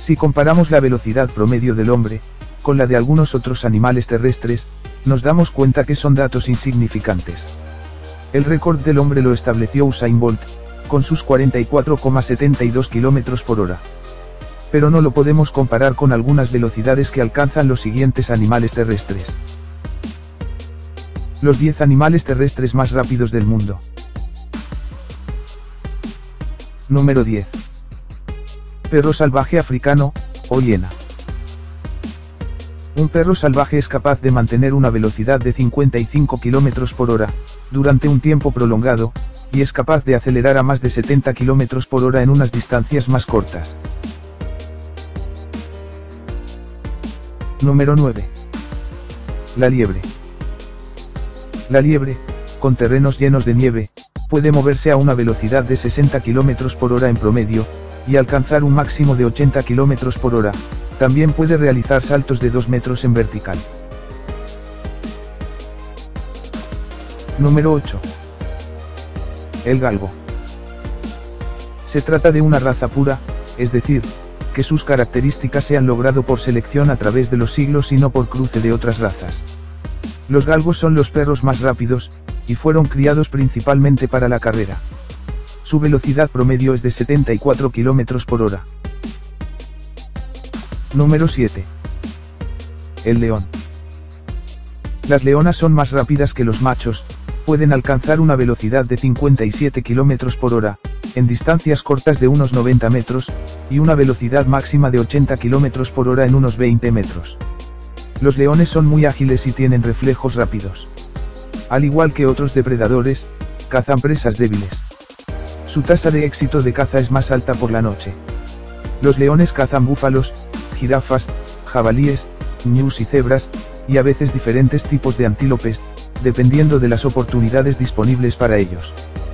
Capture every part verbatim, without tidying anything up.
Si comparamos la velocidad promedio del hombre, con la de algunos otros animales terrestres, nos damos cuenta que son datos insignificantes. El récord del hombre lo estableció Usain Bolt, con sus cuarenta y cuatro coma setenta y dos kilómetros por hora. Pero no lo podemos comparar con algunas velocidades que alcanzan los siguientes animales terrestres. Los diez animales terrestres más rápidos del mundo. Número diez. Perro salvaje africano, o hiena. Un perro salvaje es capaz de mantener una velocidad de cincuenta y cinco kilómetros por hora, durante un tiempo prolongado, y es capaz de acelerar a más de setenta kilómetros por hora en unas distancias más cortas. Número nueve. La liebre. La liebre, con terrenos llenos de nieve, puede moverse a una velocidad de sesenta kilómetros por hora en promedio, y alcanzar un máximo de ochenta kilómetros por hora, también puede realizar saltos de dos metros en vertical. Número ocho. El galgo. Se trata de una raza pura, es decir, que sus características se han logrado por selección a través de los siglos y no por cruce de otras razas. Los galgos son los perros más rápidos, y fueron criados principalmente para la carrera. Su velocidad promedio es de setenta y cuatro kilómetros por hora. Número siete. El león. Las leonas son más rápidas que los machos, pueden alcanzar una velocidad de cincuenta y siete kilómetros por hora, en distancias cortas de unos noventa metros, y una velocidad máxima de ochenta kilómetros por hora en unos veinte metros. Los leones son muy ágiles y tienen reflejos rápidos. Al igual que otros depredadores, cazan presas débiles. Su tasa de éxito de caza es más alta por la noche. Los leones cazan búfalos, jirafas, jabalíes, ñus y cebras, y a veces diferentes tipos de antílopes, dependiendo de las oportunidades disponibles para ellos.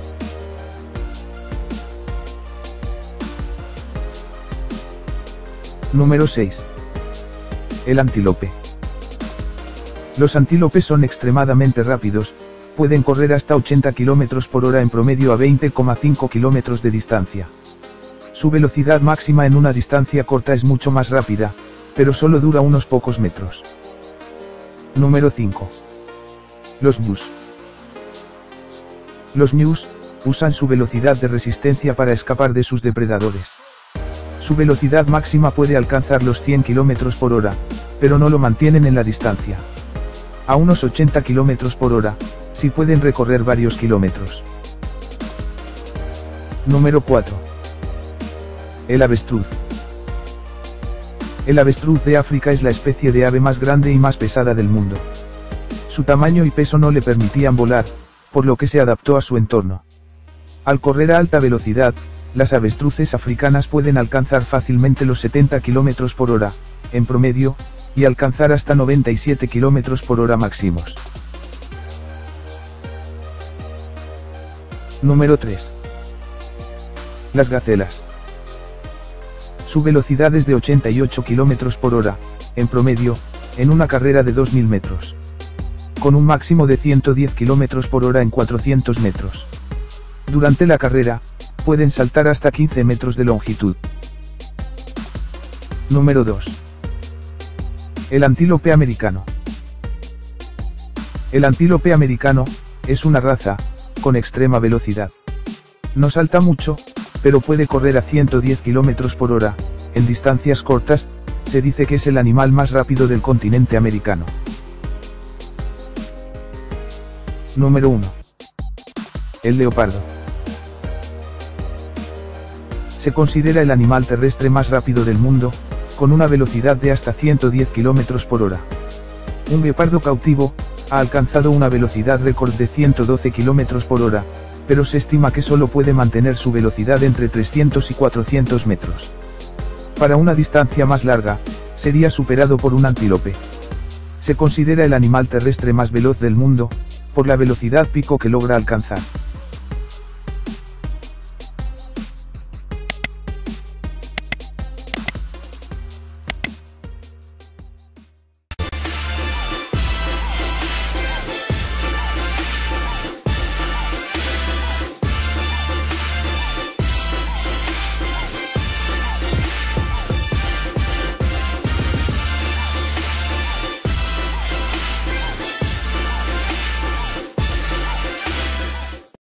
Número seis. El antílope. Los antílopes son extremadamente rápidos, pueden correr hasta ochenta kilómetros por hora en promedio a veinte coma cinco kilómetros de distancia. Su velocidad máxima en una distancia corta es mucho más rápida, pero solo dura unos pocos metros. Número cinco. Los ñus. Los ñus usan su velocidad de resistencia para escapar de sus depredadores. Su velocidad máxima puede alcanzar los cien kilómetros por hora, pero no lo mantienen en la distancia. A unos ochenta kilómetros por hora, sí pueden recorrer varios kilómetros. Número cuatro. El avestruz. El avestruz de África es la especie de ave más grande y más pesada del mundo. Su tamaño y peso no le permitían volar, por lo que se adaptó a su entorno. Al correr a alta velocidad, las avestruces africanas pueden alcanzar fácilmente los setenta kilómetros por hora, en promedio, y alcanzar hasta noventa y siete kilómetros por hora máximos. Número tres. Las gacelas. Su velocidad es de ochenta y ocho kilómetros por hora, en promedio, en una carrera de dos mil metros. Con un máximo de ciento diez kilómetros por hora en cuatrocientos metros. Durante la carrera, pueden saltar hasta quince metros de longitud. Número dos. El antílope americano. El antílope americano es una raza con extrema velocidad. No salta mucho, pero puede correr a ciento diez kilómetros por hora, en distancias cortas. Se dice que es el animal más rápido del continente americano. Número uno. El leopardo. Se considera el animal terrestre más rápido del mundo, con una velocidad de hasta ciento diez kilómetros por hora. Un guepardo cautivo ha alcanzado una velocidad récord de ciento doce kilómetros por hora, pero se estima que solo puede mantener su velocidad entre trescientos y cuatrocientos metros. Para una distancia más larga, sería superado por un antílope. Se considera el animal terrestre más veloz del mundo, por la velocidad pico que logra alcanzar.